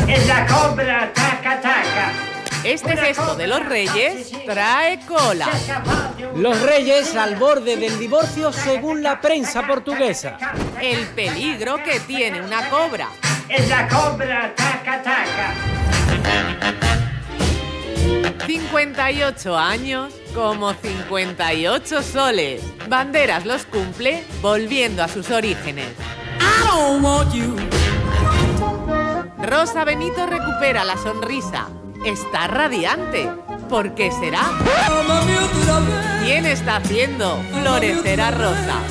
Es la cobra, taca, taca. Este gesto de los reyes trae cola. Los reyes al borde del divorcio según la prensa portuguesa. El peligro que tiene una cobra. Es la cobra, taca, taca. 58 años como 58 soles. Banderas los cumple volviendo a sus orígenes. Rosa Benito recupera la sonrisa. Está radiante. ¿Por qué será? ¿Quién está haciendo florecer a Rosa?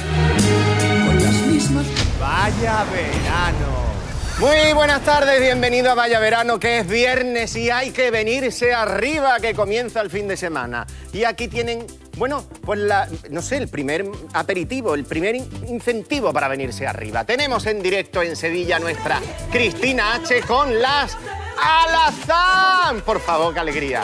¡Vaya verano! Muy buenas tardes, bienvenido a Vaya Verano, que es viernes y hay que venirse arriba, que comienza el fin de semana. Y aquí tienen, bueno, pues no sé, el primer aperitivo, el primer incentivo para venirse arriba. Tenemos en directo en Sevilla a nuestra Cristina H. con las Alazán. Por favor, qué alegría.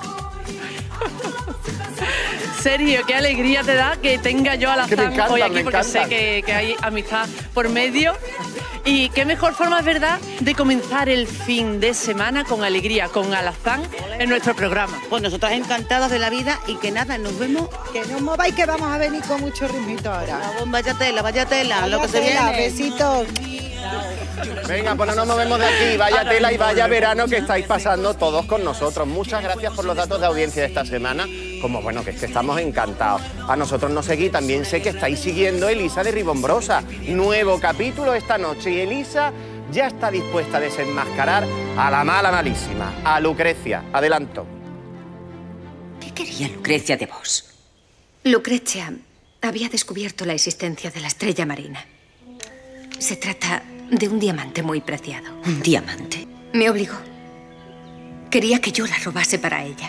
Sergio, qué alegría te da que tenga yo Alazán hoy aquí, porque sé que hay amistad por medio. Y qué mejor forma, es verdad, de comenzar el fin de semana con alegría, con Alazán en nuestro programa. Pues nosotras encantadas de la vida y que nada, nos vemos. Que no os mováis, que vamos a venir con mucho ritmito ahora. Vaya tela, lo que se viene. Besitos. Venga, pues no nos movemos de aquí. Vaya tela y vaya verano que estáis pasando todos con nosotros. Muchas gracias por los datos de audiencia de esta semana. Como bueno, que es que estamos encantados. A nosotros nos seguís, también sé que estáis siguiendo Elisa de Ribombrosa. Nuevo capítulo esta noche y Elisa ya está dispuesta a desenmascarar a la mala malísima, a Lucrecia. Adelanto. ¿Qué quería Lucrecia de vos? Lucrecia había descubierto la existencia de la estrella marina. Se trata de un diamante muy preciado. ¿Un diamante? Me obligó. Quería que yo la robase para ella.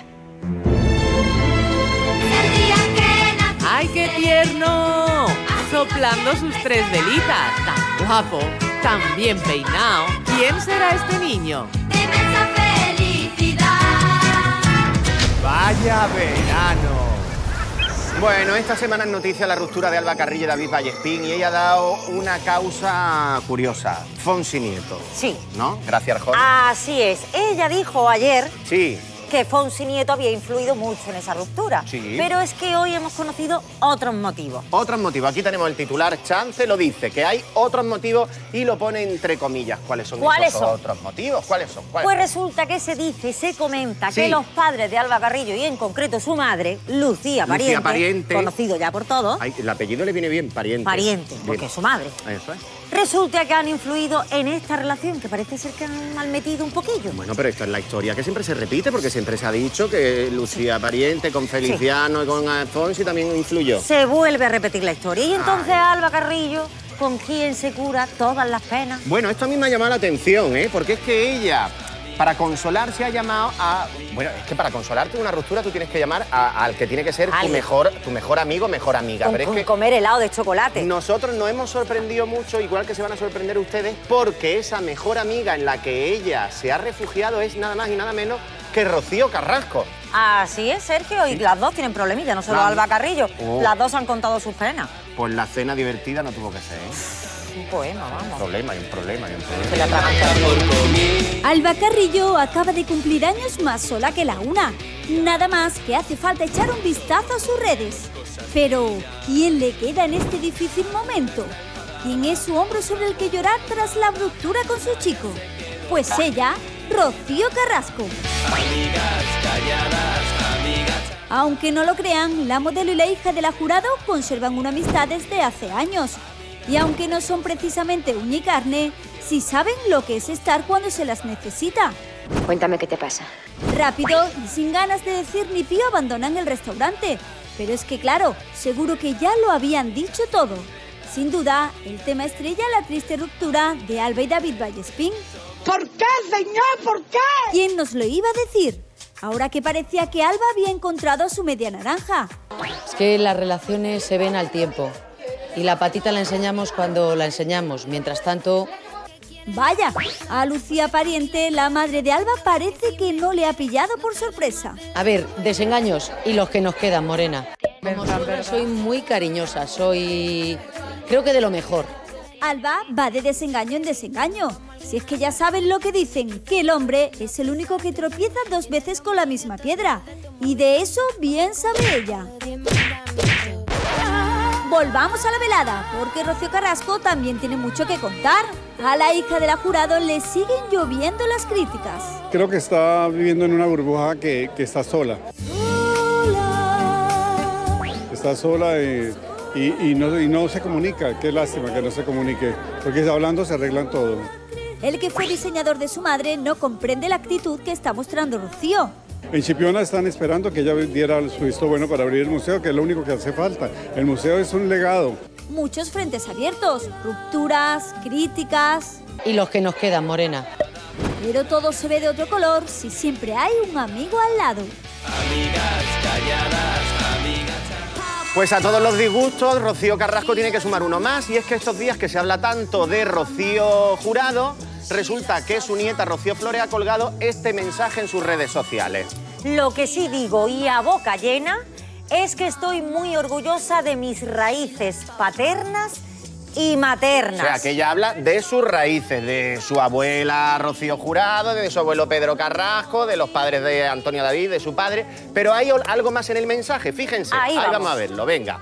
¡Ay, qué tierno! Soplando sus 3 velitas. Tan guapo, tan bien peinado. ¿Quién será este niño? ¡Vaya verano! Bueno, esta semana es noticia la ruptura de Alba Carrillo y David Vallespín y ella ha dado una causa curiosa. Fonsi Nieto. Sí. ¿No? Gracias, Jorge. Así es. Ella dijo ayer Sí. que Fonsi Nieto había influido mucho en esa ruptura. Sí. Pero es que hoy hemos conocido otros motivos. Otros motivos. Aquí tenemos el titular. Chance lo dice, que hay otros motivos y lo pone entre comillas. ¿Cuáles son esos otros motivos? ¿Cuáles son? Pues resulta que se dice, se comenta Sí. que los padres de Alba Carrillo y en concreto su madre, Lucía Pariente, conocido ya por todos, Ay, el apellido le viene bien, Pariente. Pariente, porque Bien. es su madre. Eso es. Resulta que han influido en esta relación, que parece ser que han malmetido un poquillo. Bueno, pero esto es la historia que siempre se repite, porque siempre se ha dicho que Lucía Pariente con Feliciano y con Fonsi también influyó. Se vuelve a repetir la historia. Y entonces Alba Carrillo, ¿con quién se cura todas las penas? Bueno, esto a mí me ha llamado la atención, ¿eh? Porque es que ella, para consolarse, ha llamado a... Bueno, es que para consolarte de una ruptura tú tienes que llamar al que tiene que ser tu mejor amigo, mejor amiga. Pero es que comer helado de chocolate. nosotros nos hemos sorprendido mucho, igual que se van a sorprender ustedes, porque esa mejor amiga en la que ella se ha refugiado es nada más y nada menos que Rocío Carrasco. Así es, Sergio, y las dos tienen problemillas, no solo Alba Carrillo. Oh. Las dos han contado sus penas. Pues la cena divertida no tuvo que ser, ¿eh? Un poema, vamos. Hay un problema. Se le atragantan. Alba Carrillo acaba de cumplir años más sola que la una. Nada más que hace falta echar un vistazo a sus redes. Pero, ¿quién le queda en este difícil momento? ¿Quién es su hombro sobre el que llorar tras la ruptura con su chico? Pues ella, Rocío Carrasco. Aunque no lo crean, la modelo y la hija de la jurado conservan una amistad desde hace años. Y aunque no son precisamente uña y carne, sí saben lo que es estar cuando se las necesita. Cuéntame qué te pasa. Rápido y sin ganas de decir ni pío abandonan el restaurante. Pero es que claro, seguro que ya lo habían dicho todo. Sin duda, el tema estrella la triste ruptura de Alba y David Vallespín. ¿Por qué, señor? ¿Por qué? ¿Quién nos lo iba a decir? Ahora que parecía que Alba había encontrado a su media naranja. Es que las relaciones se ven al tiempo. Y la patita la enseñamos cuando la enseñamos. Mientras tanto... Vaya, a Lucía Pariente, la madre de Alba, parece que no le ha pillado por sorpresa. A ver, desengaños y los que nos quedan, Morena. Como suegra soy muy cariñosa, creo que de lo mejor. Alba va de desengaño en desengaño. Si es que ya saben lo que dicen, que el hombre es el único que tropieza 2 veces con la misma piedra. Y de eso bien sabe ella. Volvamos a la velada, porque Rocío Carrasco también tiene mucho que contar. A la hija de la jurado le siguen lloviendo las críticas. Creo que está viviendo en una burbuja que está sola. Está sola y no se comunica. Qué lástima que no se comunique, porque hablando se arreglan todo. El que fue diseñador de su madre no comprende la actitud que está mostrando Rocío. En Chipiona están esperando que ella diera su visto bueno para abrir el museo, que es lo único que hace falta. El museo es un legado. Muchos frentes abiertos, rupturas, críticas. Y los que nos quedan, Morena. Pero todo se ve de otro color si siempre hay un amigo al lado. Amigas calladas, amigas. Pues a todos los disgustos, Rocío Carrasco tiene que sumar uno más, y es que estos días que se habla tanto de Rocío Jurado, resulta que su nieta Rocío Flores ha colgado este mensaje en sus redes sociales. Lo que sí digo, y a boca llena, es que estoy muy orgullosa de mis raíces paternas y maternas. O sea, que ella habla de sus raíces, de su abuela Rocío Jurado, de su abuelo Pedro Carrasco, de los padres de Antonio David, de su padre. Pero hay algo más en el mensaje, fíjense. Ahí vamos a verlo, venga.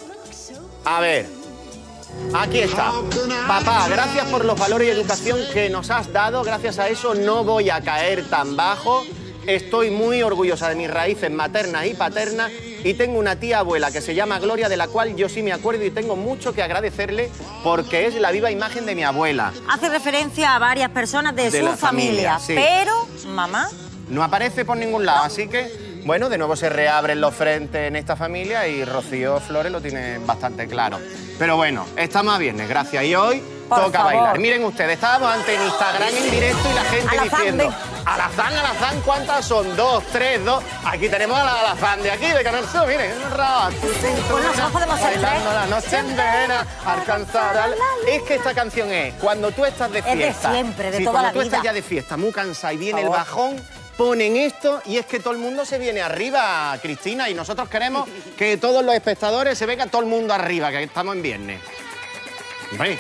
A ver. Aquí está. Papá, gracias por los valores y educación que nos has dado. Gracias a eso no voy a caer tan bajo. Estoy muy orgullosa de mis raíces maternas y paternas. Y tengo una tía abuela que se llama Gloria, de la cual yo sí me acuerdo y tengo mucho que agradecerle porque es la viva imagen de mi abuela. Hace referencia a varias personas de su familia, sí. Pero, mamá... No aparece por ningún lado, así que... Bueno, de nuevo se reabren los frentes en esta familia y Rocío Flores lo tiene bastante claro. Pero bueno, estamos a viernes, gracias. Y hoy toca bailar. Miren ustedes, estábamos ante en Instagram en directo y la gente diciendo... Alazán, ¿cuántas son? 2, 3, 2... Aquí tenemos a la Alazán de aquí, de Canal Sur, miren. Pues nosotros podemos ser bailando la noche entera, alcanzar... Es que esta canción es cuando tú estás de fiesta. Es de siempre, de sí, toda la vida. Cuando tú estás ya de fiesta, muy cansada y viene el bajón... Ponen esto y es que todo el mundo se viene arriba, Cristina, y nosotros queremos que todos los espectadores se vengan todo el mundo arriba, que estamos en viernes. ¿Veis?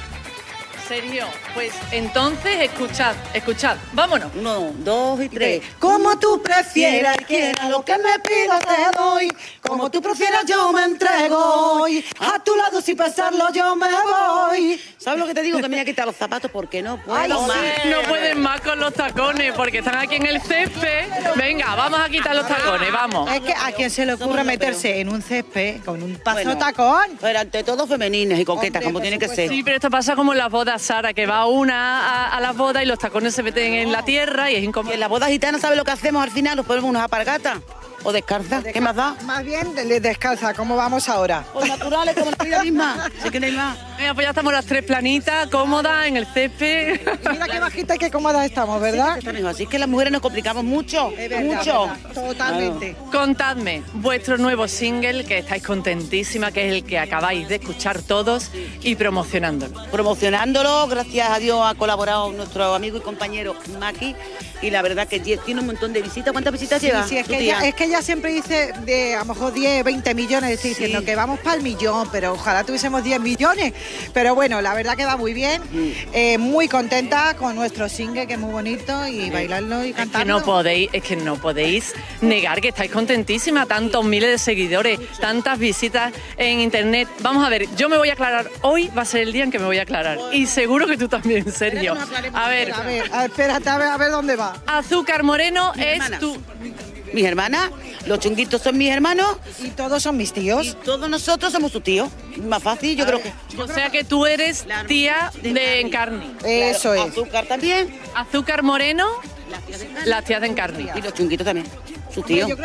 Sergio, pues entonces escuchad, vámonos. 1, 2 y 3. Como tú prefieras, quiera lo que me pidas te doy. Como tú prefieras yo me entrego. A tu lado sin pensarlo yo me voy. ¿Sabes lo que te digo? Que me voy a quitar los zapatos porque no puedo más. No pueden más con los tacones porque están aquí en el césped. Venga, vamos a quitar los tacones, vamos. Es que a quién se le ocurre meterse en un césped con un paso tacón. Pero ante todo femeninas y coquetas, como tiene que ser. Sí, pero esto pasa como en las bodas, Sara, que va una a las bodas y los tacones se meten en la tierra y es incómodo. Y en las bodas gitanas, ¿sabes lo que hacemos al final? Nos ponemos unas alpargatas. ¿O descalza? ¿Qué más da? Más bien descalza, ¿cómo vamos ahora? Pues naturales, como la vida misma. Si que no hay más. Venga, pues ya estamos las tres planitas, cómodas, en el césped. Mira qué bajita y qué cómodas estamos, ¿verdad? Sí, así es que las mujeres nos complicamos mucho, mucho. Totalmente. Claro. Contadme, vuestro nuevo single, que estáis contentísima, que es el que acabáis de escuchar todos, y promocionándolo. Promocionándolo, gracias a Dios ha colaborado nuestro amigo y compañero Maki, y la verdad que tiene un montón de visitas. ¿Cuántas visitas lleva? Sí, es que ella siempre dice de a lo mejor 10, 20 millones, estoy diciendo que vamos para el millón, pero ojalá tuviésemos 10 millones. Pero bueno, la verdad que va muy bien, muy contenta con nuestro single, que es muy bonito, y bailarlo y cantarlo. Es que no podéis negar que estáis contentísima, tantos miles de seguidores, tantas visitas en internet. Vamos a ver, yo me voy a aclarar, hoy va a ser el día en que me voy a aclarar, y seguro que tú también, Sergio. A ver, espérate, a ver dónde va. Azúcar Moreno es tu... Mis hermanas, los chunguitos son mis hermanos. Y todos son mis tíos. Y todos nosotros somos sus tíos. Más fácil, yo creo que... O sea que tú eres tía de Encarni. Eso es. Azúcar también. Azúcar Moreno, las tías de Encarni. Y los chunguitos también, sus tíos. Yo creo,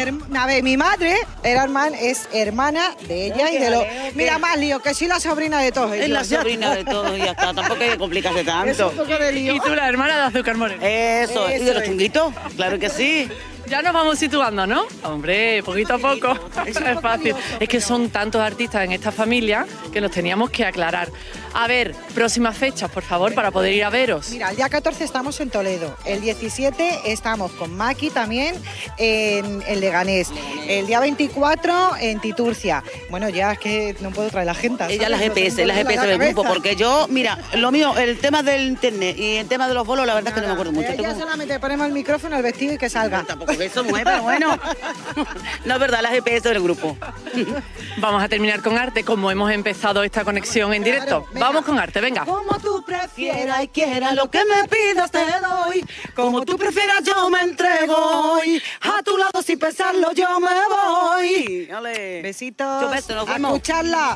mi madre es hermana de ella y de los... Mira, más lío, que soy la sobrina de todos ellos. Es la sobrina de todos y ya está. Tampoco hay que complicarse tanto. Es un poco de lío. Y tú la hermana de Azúcar Moreno. Eso, y de los chunguitos, claro que sí. Ya nos vamos situando, ¿no? Hombre, poquito a poco. Es fácil. Es que son tantos artistas en esta familia que nos teníamos que aclarar. A ver, próximas fechas, por favor, para poder ir a veros. Mira, el día 14 estamos en Toledo. El 17 estamos con Maki también en Leganés. El día 24 en Titurcia. Bueno, ya es que no puedo traer la gente. Ella la GPS del grupo, porque yo, mira, lo mío, el tema del internet y el tema de los bolos, la verdad es que no me acuerdo mucho. Ya solamente ponemos el micrófono, el vestido y que salga. No, tampoco que eso mueve, pero bueno. No es verdad, la GPS del grupo. Vamos a terminar con arte, como hemos empezado esta conexión en directo. Venga. Vamos con arte, venga. Como tú prefieras y quieras, lo que me pidas te doy. Como tú prefieras, yo me entrego hoy. A tu lado sin pensarlo, yo me voy. Dale. Besitos. Besos, nos a vemos. escucharla.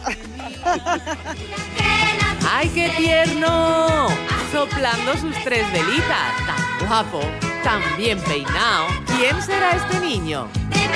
¡Ay, qué tierno! Soplando sus 3 velitas. Tan guapo, tan bien peinado. ¿Quién será este niño?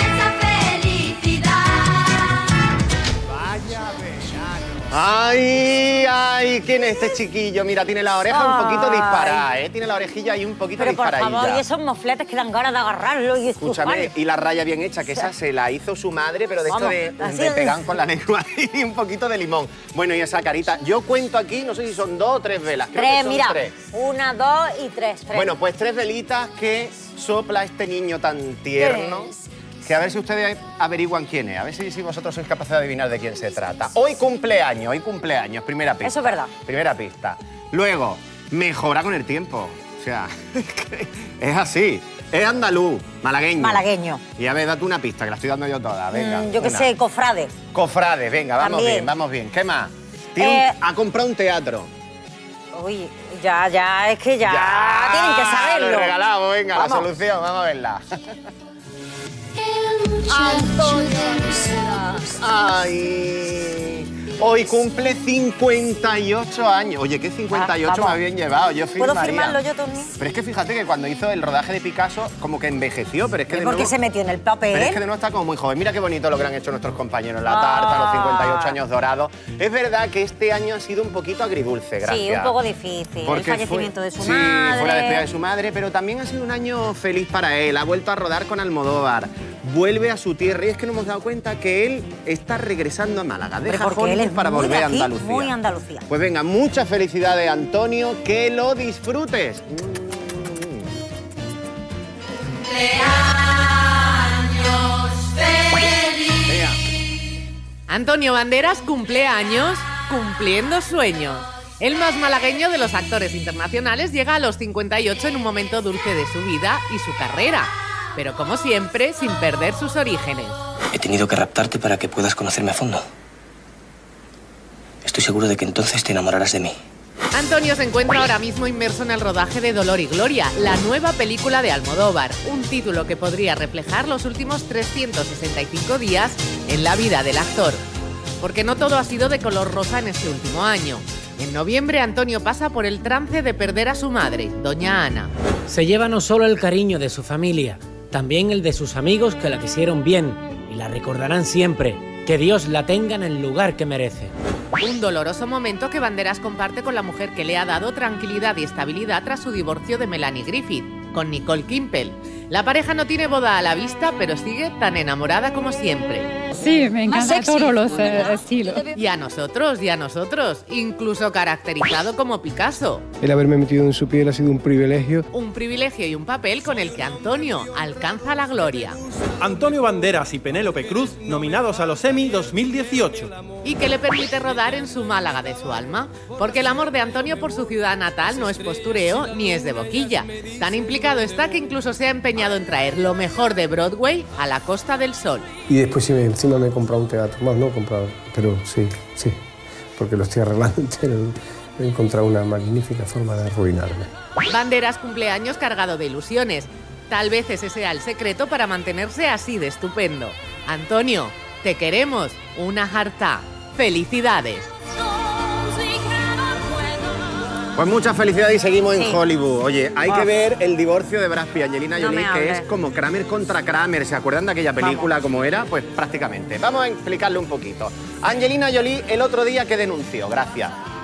¡Ay, ay! ¿Quién es este chiquillo? Mira, tiene la oreja un poquito disparada, ¿eh? Tiene la orejilla ahí un poquito disparadita. Por favor, y esos mofletes que dan ganas de agarrarlo y Escúchame, y la raya bien hecha, que esa se la hizo su madre, pero de esto de pegar con la lengua y un poquito de limón. Bueno, y esa carita. Yo cuento aquí, no sé si son 2 o 3 velas. Creo que son mira, 3. 1, 2 y 3. Bueno, pues 3 velitas que sopla este niño tan tierno. Que a ver si ustedes averiguan quién es, a ver si vosotros sois capaces de adivinar de quién se trata. Hoy cumpleaños, primera pista. Eso es verdad. Primera pista. Luego, mejora con el tiempo. O sea, es así. Es andaluz, malagueño. Malagueño. Y a ver, date una pista, que la estoy dando yo toda. Venga. Yo qué sé, cofrade. Cofrade, venga, vamos También. bien, vamos bien. ¿Qué más? Ha comprado un teatro. Uy, ya, es que ya tienen que saberlo. Lo he regalado, venga, Vamos. la solución, vamos a verla. ¡Ay! Hoy cumple 58 años. Oye, ¿qué 58 me habían llevado? Yo ¿Puedo firmaría. firmarlo yo también? Pero es que fíjate que cuando hizo el rodaje de Picasso, como que envejeció, pero es que de ¿Por qué nuevo... se metió en el papel? Pero es que de nuevo está como muy joven. Mira qué bonito lo que han hecho nuestros compañeros. La tarta, los 58 años dorados. Es verdad que este año ha sido un poquito agridulce, gracias. Sí, un poco difícil. Porque el fallecimiento de su Sí, madre. fue la despedida de su madre, pero también ha sido un año feliz para él. Ha vuelto a rodar con Almodóvar. Vuelve a su tierra y es que nos hemos dado cuenta que él está regresando a Málaga. Deja porque él Hollywood es para muy de volver a aquí, Andalucía. muy Andalucía. Pues venga, muchas felicidades, Antonio, que lo disfrutes. Antonio Banderas cumpleaños cumpliendo sueños. El más malagueño de los actores internacionales llega a los 58 en un momento dulce de su vida y su carrera, pero como siempre, sin perder sus orígenes. He tenido que raptarte para que puedas conocerme a fondo. Estoy seguro de que entonces te enamorarás de mí. Antonio se encuentra ahora mismo inmerso en el rodaje de Dolor y Gloria, la nueva película de Almodóvar, un título que podría reflejar los últimos 365 días en la vida del actor. Porque no todo ha sido de color rosa en este último año. En noviembre, Antonio pasa por el trance de perder a su madre, doña Ana. Se lleva no solo el cariño de su familia, también el de sus amigos que la quisieron bien y la recordarán siempre. Que Dios la tenga en el lugar que merece. Un doloroso momento que Banderas comparte con la mujer que le ha dado tranquilidad y estabilidad tras su divorcio de Melanie Griffith, con Nicole Kimpel. La pareja no tiene boda a la vista, pero sigue tan enamorada como siempre. Sí, me encanta todos los estilos. Y a nosotros, incluso caracterizado como Picasso. El haberme metido en su piel ha sido un privilegio. Un privilegio y un papel con el que Antonio alcanza la gloria. Antonio Banderas y Penélope Cruz nominados a los Emmy 2018. Y que le permite rodar en su Málaga de su alma, porque el amor de Antonio por su ciudad natal no es postureo ni es de boquilla. Tan implicado está que incluso se ha empeñado en traer lo mejor de Broadway a la Costa del Sol. Y después sí, encima me he comprado un teatro. Más no he comprado, pero sí, porque lo estoy arreglando entero. He encontrado una magnífica forma de arruinarme. Banderas cumpleaños cargado de ilusiones. Tal vez ese sea el secreto para mantenerse así de estupendo. Antonio, te queremos. Una jarta. ¡Felicidades! Pues muchas felicidades y seguimos en Hollywood. Oye, hay que ver el divorcio de Brad Pitt y Angelina Jolie, que es como Kramer contra Kramer. ¿Se acuerdan de aquella película como era? Pues prácticamente. Vamos a explicarle un poquito. Angelina Jolie el otro día que denunció, gracias,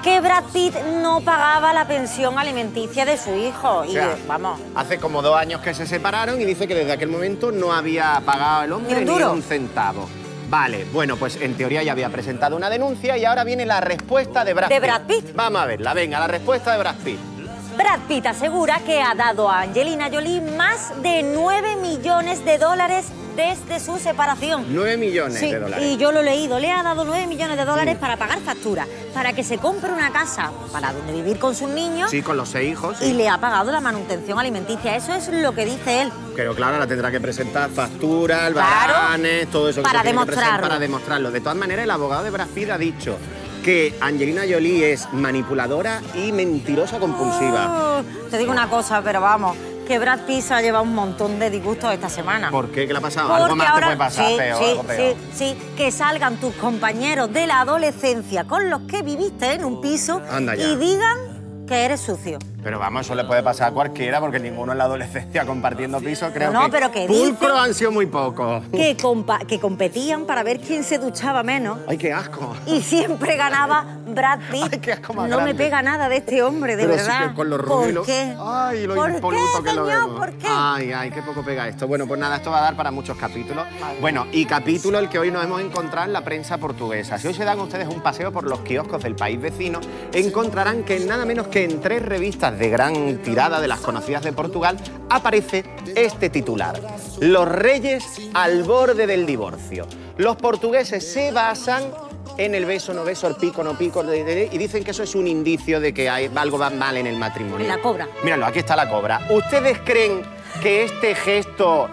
que Brad Pitt no pagaba la pensión alimenticia de su hijo. O sea, y vamos. Hace como 2 años que se separaron y dice que desde aquel momento no había pagado el hombre ni un centavo. Vale, bueno, pues en teoría ya había presentado una denuncia y ahora viene la respuesta de Brad Pitt. ¿De Brad Pitt? Vamos a verla, venga, la respuesta de Brad Pitt. Brad Pitt asegura que ha dado a Angelina Jolie más de 9 millones de dólares desde su separación. 9 millones Sí, de dólares. y yo lo he leído. Le ha dado 9 millones de dólares para pagar facturas, para que se compre una casa para donde vivir con sus niños. Sí, con los 6 hijos. Y le ha pagado la manutención alimenticia. Eso es lo que dice él. Pero claro, la tendrá que presentar facturas, Claro, albaranes, todo eso que para se tiene que presentar demostrarlo. para demostrarlo. De todas maneras, el abogado de Brad Pitt ha dicho que Angelina Jolie es manipuladora y mentirosa compulsiva. Te digo una cosa, pero vamos, que Brad Pitt se ha llevado un montón de disgustos esta semana. ¿Por qué? ¿Qué le ha pasado? Porque Algo más ahora, te puede pasar, sí, peor, sí, algo peor. sí, que salgan tus compañeros de la adolescencia con los que viviste en un piso Anda ya. y digan que eres sucio. Pero vamos, eso le puede pasar a cualquiera porque ninguno en la adolescencia compartiendo piso, creo No, que pero que pulcros dicen han sido muy pocos. Que competían para ver quién se duchaba menos. ¡Ay, qué asco! Y siempre ganaba Brad Pitt. ¡Ay, qué asco más No grande! me pega nada de este hombre, de Pero verdad. sí que con los rubios. ¿Por qué? ¡Ay, lo ¿Por impoluto qué, que lo señor? vemos! ¿Por qué? ¡Ay, ay, qué poco pega esto! Bueno, pues nada, esto va a dar para muchos capítulos. Bueno, y capítulo el que hoy nos hemos encontrado en la prensa portuguesa. Si hoy se dan ustedes un paseo por los kioscos del país vecino, encontrarán que nada menos que en 3 revistas de gran tirada de las conocidas de Portugal aparece este titular: Los reyes al borde del divorcio. Los portugueses se basan en el beso, no beso, el pico, no pico, y dicen que eso es un indicio de que algo va mal en el matrimonio. La cobra. Míralo, aquí está la cobra. ¿Ustedes creen que este gesto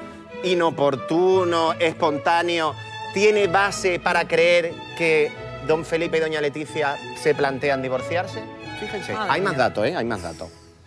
inoportuno, espontáneo, tiene base para creer que don Felipe y doña Leticia se plantean divorciarse? Fíjense, hay más datos, hay más datos.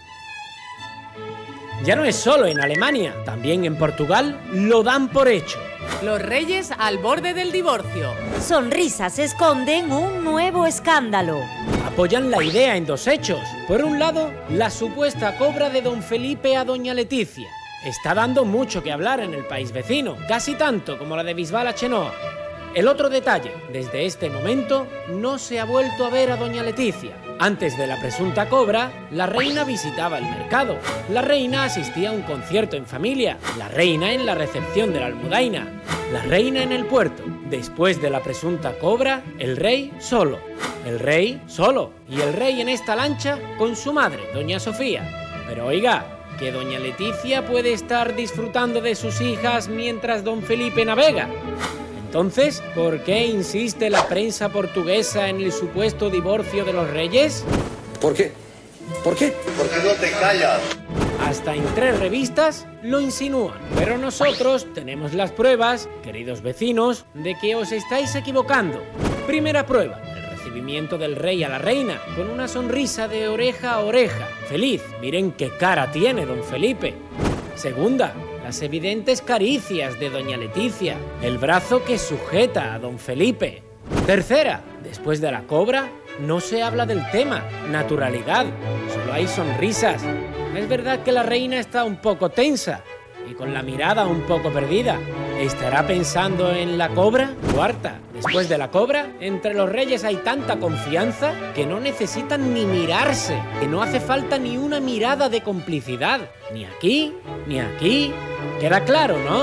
Ya no es solo en Alemania, también en Portugal lo dan por hecho. Los reyes al borde del divorcio. Sonrisas esconden un nuevo escándalo. Apoyan la idea en 2 hechos. Por un lado, la supuesta cobra de don Felipe a doña Leticia. Está dando mucho que hablar en el país vecino, casi tanto como la de Bisbal a Chenoa. El otro detalle, desde este momento no se ha vuelto a ver a doña Leticia. Antes de la presunta cobra, la reina visitaba el mercado, la reina asistía a un concierto en familia, la reina en la recepción de la Almudaina, la reina en el puerto. Después de la presunta cobra, el rey solo, el rey solo y el rey en esta lancha con su madre, doña Sofía. Pero oiga, que doña Leticia puede estar disfrutando de sus hijas mientras don Felipe navega. Entonces, ¿por qué insiste la prensa portuguesa en el supuesto divorcio de los reyes? ¿Por qué? ¿Por qué? ¿Por qué no te callas? Hasta en 3 revistas lo insinúan. Pero nosotros tenemos las pruebas, queridos vecinos, de que os estáis equivocando. Primera prueba: el recibimiento del rey a la reina, con una sonrisa de oreja a oreja. Feliz, miren qué cara tiene don Felipe. Segunda, las evidentes caricias de doña Leticia, el brazo que sujeta a don Felipe. Tercera, después de la cobra, no se habla del tema, naturalidad, solo hay sonrisas. Es verdad que la reina está un poco tensa y con la mirada un poco perdida. ¿Estará pensando en la cobra? Cuarta, después de la cobra, entre los reyes hay tanta confianza que no necesitan ni mirarse, que no hace falta ni una mirada de complicidad, ni aquí, ni aquí. Queda claro, ¿no?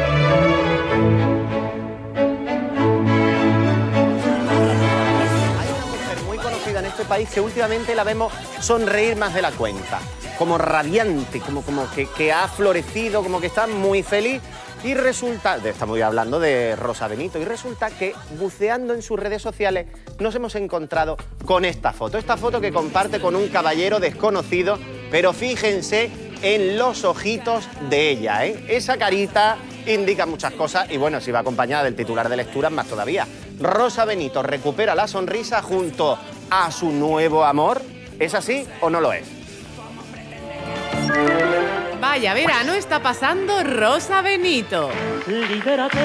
Hay una mujer muy conocida en este país que últimamente la vemos sonreír más de la cuenta, como radiante, como que ha florecido, como que está muy feliz. Y resulta, estamos hablando de Rosa Benito, y resulta que buceando en sus redes sociales nos hemos encontrado con esta foto que comparte con un caballero desconocido, pero fíjense en los ojitos de ella, ¿eh? Esa carita indica muchas cosas y bueno, si va acompañada del titular de lecturas, más todavía. Rosa Benito recupera la sonrisa junto a su nuevo amor. ¿Es así o no lo es? Vaya verano está pasando Rosa Benito. Libérate,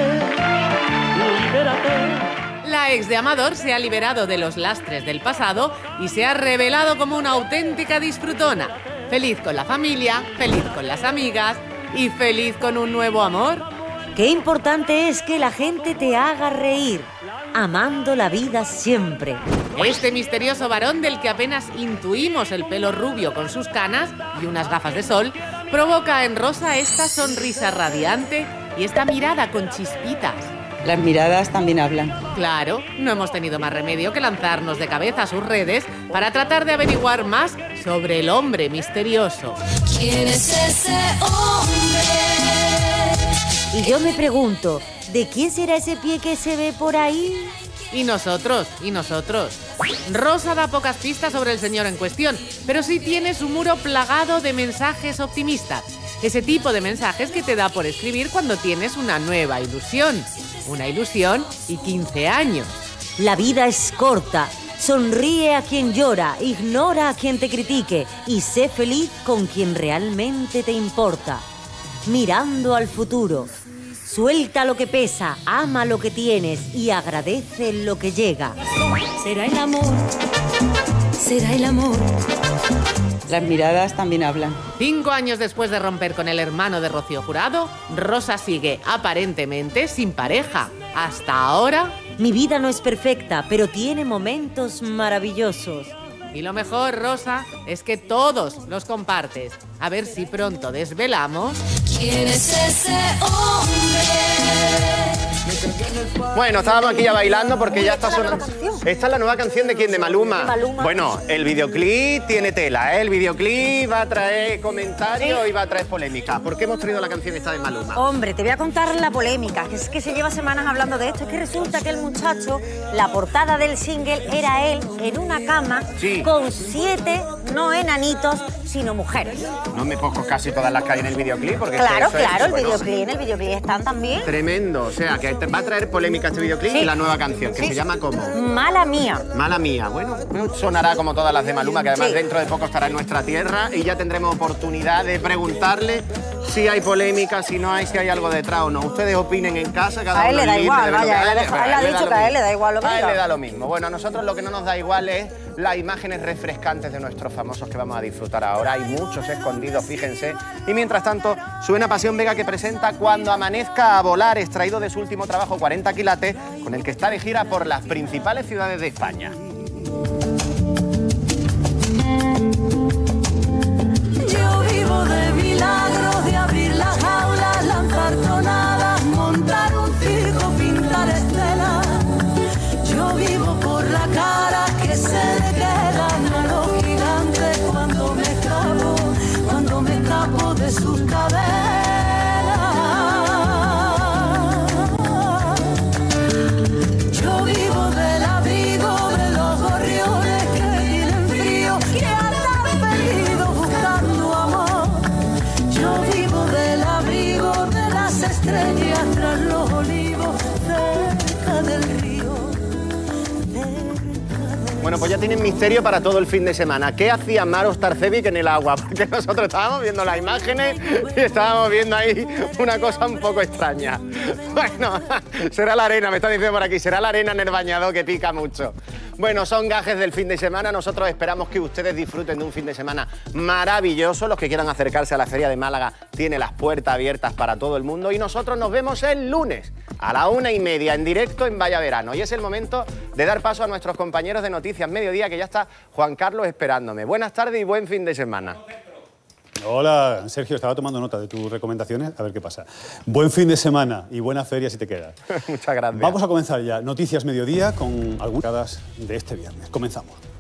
libérate. La ex de Amador se ha liberado de los lastres del pasado y se ha revelado como una auténtica disfrutona. Feliz con la familia, feliz con las amigas y feliz con un nuevo amor. Qué importante es que la gente te haga reír, amando la vida siempre. Este misterioso varón del que apenas intuimos el pelo rubio con sus canas y unas gafas de sol, provoca en Rosa esta sonrisa radiante y esta mirada con chispitas. Las miradas también hablan. Claro, no hemos tenido más remedio que lanzarnos de cabeza a sus redes para tratar de averiguar más sobre el hombre misterioso. ¿Quién es ese hombre? Y yo me pregunto, ¿de quién será ese pie que se ve por ahí? Y nosotros. Rosa da pocas pistas sobre el señor en cuestión, pero sí tiene su muro plagado de mensajes optimistas. Ese tipo de mensajes que te da por escribir cuando tienes una nueva ilusión. Una ilusión y 15 años. La vida es corta. Sonríe a quien llora, ignora a quien te critique y sé feliz con quien realmente te importa. Mirando al futuro. Suelta lo que pesa, ama lo que tienes y agradece lo que llega. Será el amor, será el amor. Las miradas también hablan. 5 años después de romper con el hermano de Rocío Jurado, Rosa sigue aparentemente sin pareja. Hasta ahora... Mi vida no es perfecta, pero tiene momentos maravillosos. Y lo mejor, Rosa, es que todos los compartes. A ver si pronto desvelamos... ¿Quién es ese hombre? Bueno, estábamos aquí ya bailando porque ya está sonando. Esta es la nueva canción de ¿quién? De Maluma. Bueno, el videoclip tiene tela, ¿eh? El videoclip va a traer comentarios y va a traer polémica. ¿Por qué hemos traído la canción esta de Maluma? Hombre, te voy a contar la polémica, que es que se lleva semanas hablando de esto. Es que resulta que el muchacho, la portada del single era él en una cama con 7, no enanitos, sino mujeres. No me pongo casi todas las que hay en el videoclip porque... Claro, eso es, el videoclip, en el videoclip están también. Tremendo, o sea, que va a traer polémica este videoclip y la nueva canción, que se llama ¿cómo? Mala Mía. Mala Mía, bueno, sonará como todas las de Maluma, que además dentro de poco estará en nuestra tierra y ya tendremos oportunidad de preguntarle si hay polémica, si no hay, si hay algo detrás o no. Ustedes opinen en casa, cada uno. A él le da igual, vaya, él ha dicho que a él le da igual lo que diga. A él le da lo mismo. Bueno, a nosotros lo que no nos da igual es las imágenes refrescantes de nuestros famosos que vamos a disfrutar ahora. Hay muchos escondidos, fíjense. Y mientras tanto, suena Pasión Vega, que presenta Cuando amanezca a volar, extraído de su último trabajo 40 quilates, con el que está de gira por las principales ciudades de España. Yo vivo de milagros, de abrir las jaulas, lanzar tonadas, montar un circo, pintar estelas. Yo vivo por la cara que se le quedan a los gigantes cuando me escapo de sus cadenas. Yo vivo del abrigo de los gorriones que tienen frío, que andan perdidos buscando amor. Yo vivo del abrigo de las estrellas tras los olivos cerca del río. Bueno, pues ya tienen misterio para todo el fin de semana. ¿Qué hacía Maros Tarcevic en el agua? Porque nosotros estábamos viendo las imágenes y estábamos viendo ahí una cosa un poco extraña. Bueno, será la arena, me está diciendo por aquí, será la arena en el bañador que pica mucho. Bueno, son gajes del fin de semana. Nosotros esperamos que ustedes disfruten de un fin de semana maravilloso. Los que quieran acercarse a la Feria de Málaga tiene las puertas abiertas para todo el mundo. Y nosotros nos vemos el lunes a la 1:30 en directo en Vaya Verano. Y es el momento de dar paso a nuestros compañeros de Noticias Mediodía, que ya está Juan Carlos esperándome. Buenas tardes y buen fin de semana. Hola, Sergio, estaba tomando nota de tus recomendaciones, a ver qué pasa. Buen fin de semana y buena feria si te queda. Muchas gracias. Vamos a comenzar ya Noticias Mediodía con algunas de este viernes. Comenzamos.